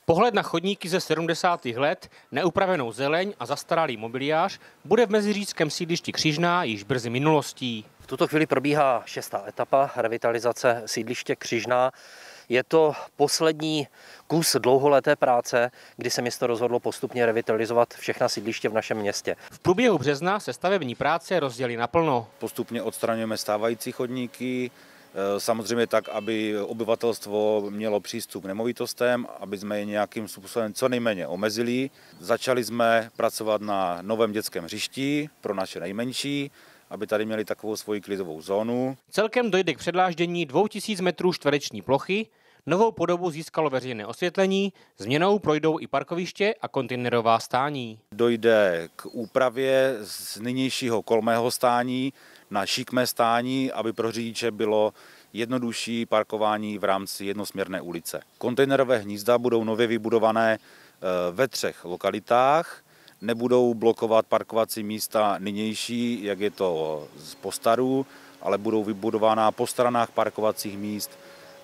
Pohled na chodníky ze 70. let, neupravenou zeleň a zastaralý mobiliář bude v meziříčském sídlišti Křižná již brzy minulostí. V tuto chvíli probíhá 6. etapa revitalizace sídliště Křižná. Je to poslední kus dlouholeté práce, kdy se město rozhodlo postupně revitalizovat všechna sídliště v našem městě. V průběhu března se stavební práce rozdělí naplno. Postupně odstraňujeme stávající chodníky, samozřejmě tak, aby obyvatelstvo mělo přístup k nemovitostem, aby jsme je nějakým způsobem co nejméně omezili. Začali jsme pracovat na novém dětském hřišti pro naše nejmenší, aby tady měli takovou svoji klidovou zónu. Celkem dojde k předláždění 2000 metrů čtvereční plochy, novou podobu získalo veřejné osvětlení, změnou projdou i parkoviště a kontejnerová stání. Dojde k úpravě z nynějšího kolmého stání na šikmé stání, aby pro řidiče bylo jednodušší parkování v rámci jednosměrné ulice. Kontejnerové hnízda budou nově vybudované ve 3 lokalitách. Nebudou blokovat parkovací místa nynější, jak je to z postaru, ale budou vybudována po stranách parkovacích míst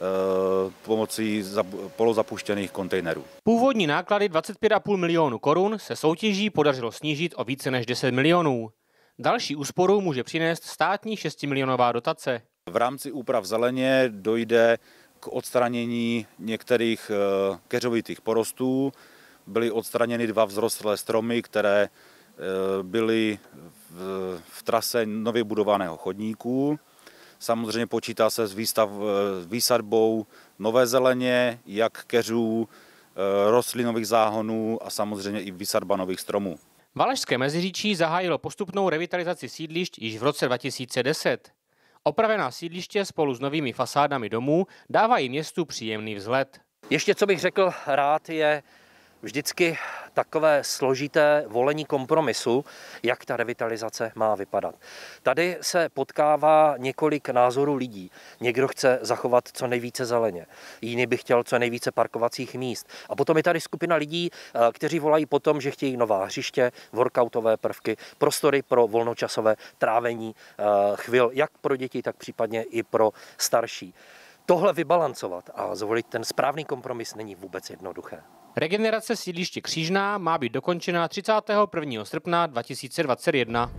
pomocí polozapuštěných kontejnerů. Původní náklady 25,5 milionu korun se soutěží podařilo snížit o více než 10 milionů. Další úsporu může přinést státní 6milionová dotace. V rámci úprav zeleně dojde k odstranění některých keřovitých porostů. Byly odstraněny 2 vzrostlé stromy, které byly v trase nově budovaného chodníku. Samozřejmě počítá se s výsadbou nové zeleně, jak keřů, rostlinových záhonů a samozřejmě i výsadba nových stromů. Valašské Meziříčí zahájilo postupnou revitalizaci sídlišť již v roce 2010. Opravená sídliště spolu s novými fasádami domů dávají městu příjemný vzhled. Ještě co bych řekl rád je vždycky takové složité volení kompromisu, jak ta revitalizace má vypadat. Tady se potkává několik názorů lidí. Někdo chce zachovat co nejvíce zeleně, jiný by chtěl co nejvíce parkovacích míst. A potom je tady skupina lidí, kteří volají potom, že chtějí nová hřiště, workoutové prvky, prostory pro volnočasové trávení chvil, jak pro děti, tak případně i pro starší. Tohle vybalancovat a zvolit ten správný kompromis není vůbec jednoduché. Regenerace sídliště Křižná má být dokončena 31. srpna 2021.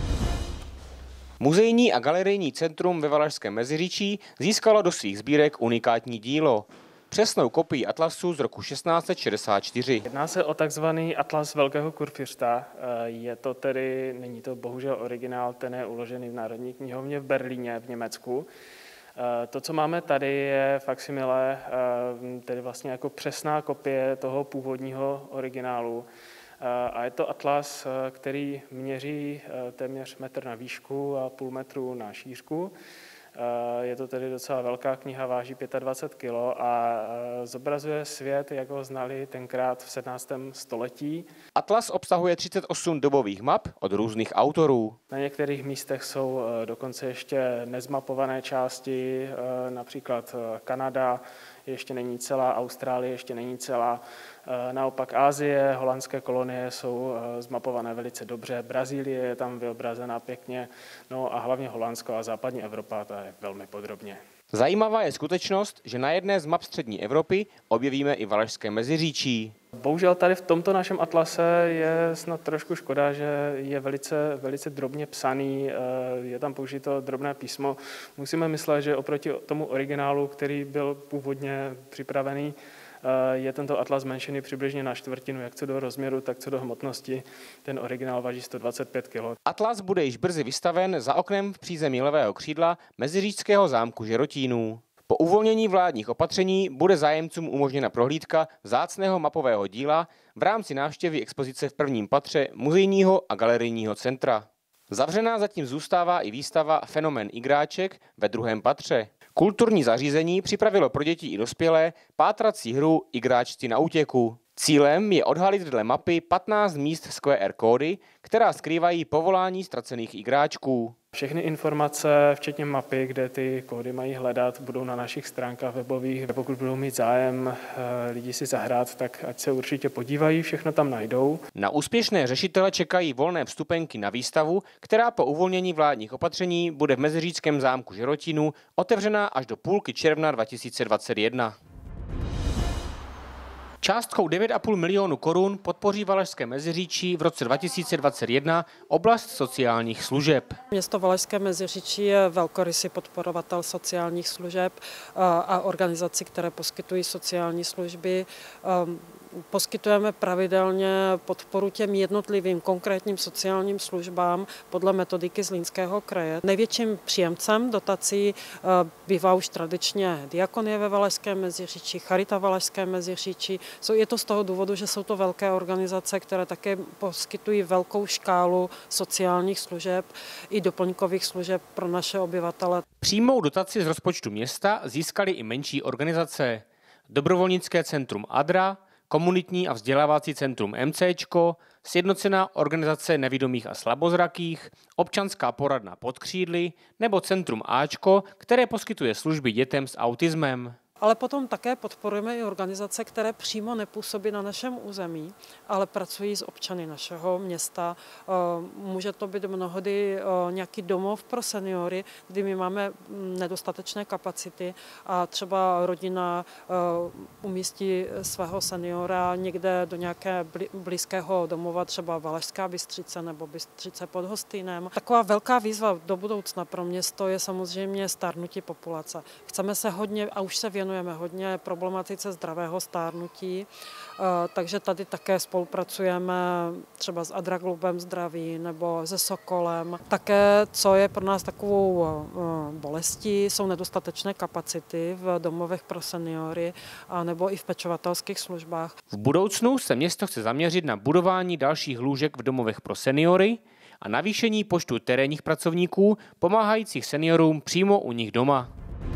Muzejní a galerijní centrum ve Valašském Meziříčí získalo do svých sbírek unikátní dílo. Přesnou kopii atlasu z roku 1664. Jedná se o takzvaný atlas Velkého kurfiřta. Není to bohužel originál, ten je uložený v Národní knihovně v Berlíně v Německu. To, co máme tady, je faksimile, tedy vlastně jako přesná kopie toho původního originálu. A je to atlas, který měří téměř metr na výšku a půl metru na šířku. Je to tedy docela velká kniha, váží 25 kg a zobrazuje svět, jak ho znali tenkrát v 17. století. Atlas obsahuje 38 dobových map od různých autorů. Na některých místech jsou dokonce ještě nezmapované části, například Kanada ještě není celá, Austrálie ještě není celá. Naopak Asie, holandské kolonie jsou zmapované velice dobře, Brazílie je tam vyobrazená pěkně, no a hlavně Holandsko a západní Evropa, to je velmi podrobně. Zajímavá je skutečnost, že na jedné z map střední Evropy objevíme i Valašské Meziříčí. Bohužel tady v tomto našem atlase je snad trošku škoda, že je velice drobně psaný, je tam použito drobné písmo. Musíme myslet, že oproti tomu originálu, který byl původně připravený, je tento atlas zmenšený přibližně na čtvrtinu, jak co do rozměru, tak co do hmotnosti. Ten originál váží 125 kg. Atlas bude již brzy vystaven za oknem v přízemí levého křídla Meziříčského zámku Žerotínů. Po uvolnění vládních opatření bude zájemcům umožněna prohlídka vzácného mapového díla v rámci návštěvy expozice v prvním patře muzejního a galerijního centra. Zavřená zatím zůstává i výstava Fenomén igráček ve druhém patře. Kulturní zařízení připravilo pro děti i dospělé pátrací hru Igráčci na útěku. Cílem je odhalit dle mapy 15 míst s QR kódy, která skrývají povolání ztracených igráčků. Všechny informace, včetně mapy, kde ty kódy mají hledat, budou na našich stránkách webových. Pokud budou mít zájem lidi si zahrát, tak ať se určitě podívají, všechno tam najdou. Na úspěšné řešitele čekají volné vstupenky na výstavu, která po uvolnění vládních opatření bude v Meziříčském zámku Žerotínů otevřená až do půlky června 2021. Částkou 9,5 milionu korun podpoří Valašské Meziříčí v roce 2021 oblast sociálních služeb. Město Valašské Meziříčí je velkorysý podporovatel sociálních služeb a organizací, které poskytují sociální služby. Poskytujeme pravidelně podporu těm jednotlivým konkrétním sociálním službám podle metodiky Zlínského kraje. Největším příjemcem dotací bývá už tradičně Diakonie ve Valašském Meziříčí, Charita Valašské Meziříčí. Je to z toho důvodu, že jsou to velké organizace, které také poskytují velkou škálu sociálních služeb i doplňkových služeb pro naše obyvatele. Přímou dotaci z rozpočtu města získaly i menší organizace. Dobrovolnické centrum ADRA, komunitní a vzdělávací centrum MCčko, Sjednocená organizace nevidomých a slabozrakých, občanská poradna Podkřídly nebo centrum Ačko, které poskytuje služby dětem s autismem. Ale potom také podporujeme i organizace, které přímo nepůsobí na našem území, ale pracují s občany našeho města. Může to být mnohdy nějaký domov pro seniory, kdy my máme nedostatečné kapacity a třeba rodina umístí svého seniora někde do nějaké blízkého domova, třeba Valašská Bystřice nebo Bystřice pod Hostýnem. Taková velká výzva do budoucna pro město je samozřejmě stárnutí populace. Chceme se hodně, a už se věnujeme hodně problematice zdravého stárnutí, takže tady také spolupracujeme třeba s Adra Klubem zdraví nebo se Sokolem. Také, co je pro nás takovou bolestí, jsou nedostatečné kapacity v domovech pro seniory nebo i v pečovatelských službách. V budoucnu se město chce zaměřit na budování dalších lůžek v domovech pro seniory a navýšení počtu terénních pracovníků pomáhajících seniorům přímo u nich doma.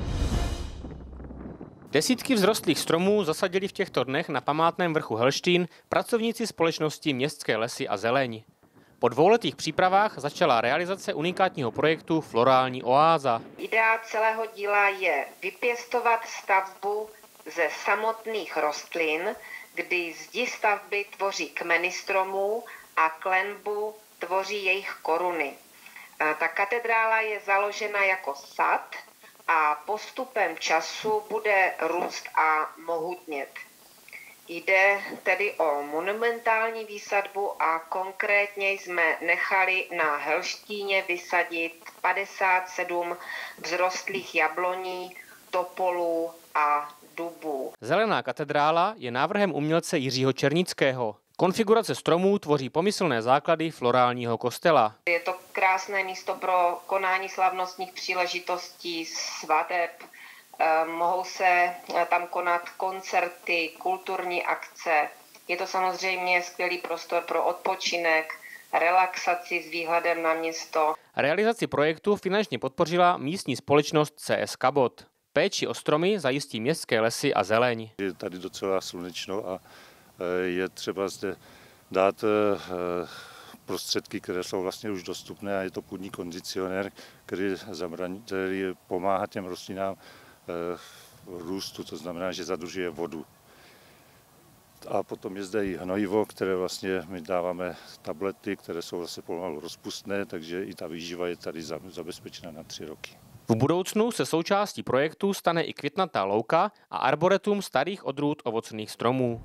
Desítky vzrostlých stromů zasadili v těchto dnech na památném vrchu Helštín pracovníci společnosti Městské lesy a zeleň. Po dvouletých přípravách začala realizace unikátního projektu Florální oáza. Idea celého díla je vypěstovat stavbu ze samotných rostlin, kdy zdi stavby tvoří kmeny stromů a klenbu tvoří jejich koruny. Ta katedrála je založena jako sad a postupem času bude růst a mohutnět. Jde tedy o monumentální výsadbu a konkrétně jsme nechali na Helštíně vysadit 57 vzrostlých jabloní, topolů a dubů. Zelená katedrála je návrhem umělce Jiřího Černického. Konfigurace stromů tvoří pomyslné základy florálního kostela. Je to krásné místo pro konání slavnostních příležitostí, svateb. Mohou se tam konat koncerty, kulturní akce. Je to samozřejmě skvělý prostor pro odpočinek, relaxaci s výhledem na město. Realizaci projektu finančně podpořila místní společnost CS Kabot. Péči o stromy zajistí Městské lesy a zeleň. Je tady docela slunečno a je třeba zde dát prostředky, které jsou vlastně už dostupné a je to půdní kondicionér, který pomáhá těm rostlinám růstu, to znamená, že zadržuje vodu. A potom je zde i hnojivo, které vlastně my dáváme tablety, které jsou zase pomalu rozpustné, takže i ta výživa je tady zabezpečena na 3 roky. V budoucnu se součástí projektu stane i květnatá louka a arboretum starých odrůd ovocných stromů.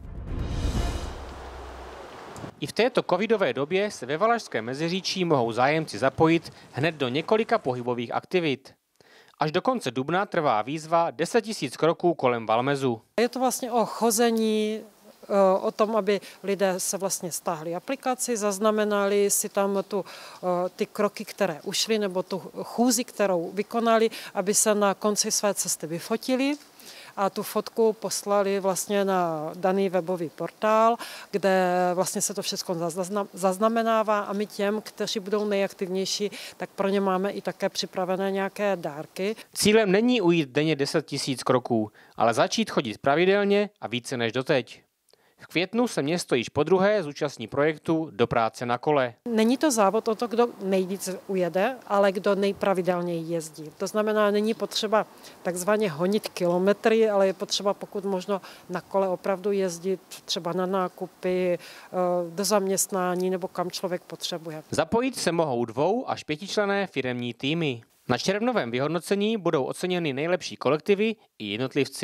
I v této covidové době se ve Valašském Meziříčí mohou zájemci zapojit hned do několika pohybových aktivit. Až do konce dubna trvá výzva 10 000 kroků kolem Valmezu. Je to vlastně o chození, o tom, aby lidé se vlastně stáhli aplikaci, zaznamenali si tam ty kroky, které ušly, nebo tu chůzi, kterou vykonali, aby se na konci své cesty vyfotili a tu fotku poslali vlastně na daný webový portál, kde vlastně se to všechno zaznamenává a my těm, kteří budou nejaktivnější, tak pro ně máme i také připravené nějaké dárky. Cílem není ujít denně 10 000 kroků, ale začít chodit pravidelně a více než doteď. V květnu se město již podruhé zúčastní projektu Do práce na kole. Není to závod o to, kdo nejvíc ujede, ale kdo nejpravidelněji jezdí. To znamená, není potřeba takzvaně honit kilometry, ale je potřeba pokud možno na kole opravdu jezdit třeba na nákupy, do zaměstnání nebo kam člověk potřebuje. Zapojit se mohou 2 až 5členné firemní týmy. Na červnovém vyhodnocení budou oceněny nejlepší kolektivy i jednotlivci.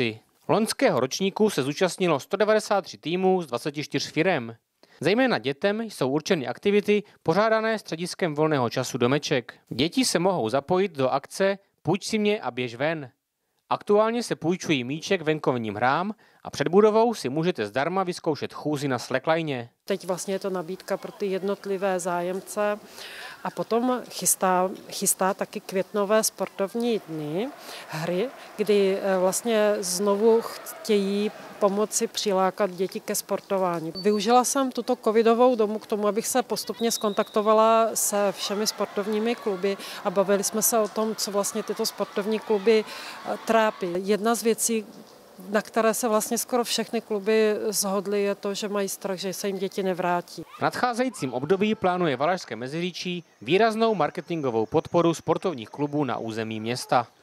Loňského ročníku se zúčastnilo 193 týmů z 24 firem. Zejména dětem jsou určeny aktivity pořádané střediskem volného času Domeček. Děti se mohou zapojit do akce Půjč si mě a běž ven. Aktuálně se půjčují míček venkovním hrám a před budovou si můžete zdarma vyzkoušet chůzi na slackline. Teď vlastně je to nabídka pro ty jednotlivé zájemce a potom chystá taky květnové sportovní dny, hry, kdy vlastně znovu chtějí pomoci přilákat děti ke sportování. Využila jsem tuto covidovou dobu k tomu, abych se postupně skontaktovala se všemi sportovními kluby a bavili jsme se o tom, co vlastně tyto sportovní kluby trápí. Jedna z věcí, na které se vlastně skoro všechny kluby shodly, je to, že mají strach, že se jim děti nevrátí. V nadcházejícím období plánuje Valašské Meziříčí výraznou marketingovou podporu sportovních klubů na území města.